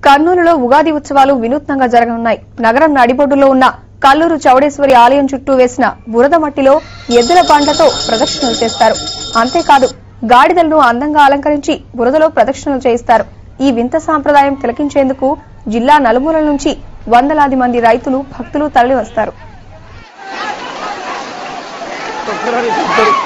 కర్నూలులో ఉగాది ఉత్సవాలు వినూత్నంగా జరగనున్నాయి. నగరం నడిబొడ్డులో ఉన్న కల్లూరు చౌడేశ్వరి ఆలయం చుట్టూ వేసిన బురద మట్టిలో ఎద్దుల బండ్లతో ప్రదక్షిణలు చేస్తారు. అంతేకాదు గాడిదలను అందంగా అలంకరించి బురదలో ప్రదక్షిణలు చేయిస్తారు. ఈ వింత సాంప్రదాయం తిలకించేందుకు జిల్లా నలుమూలల నుంచి వందలాది మంది రైతులు, భక్తులు తరలివస్తారు.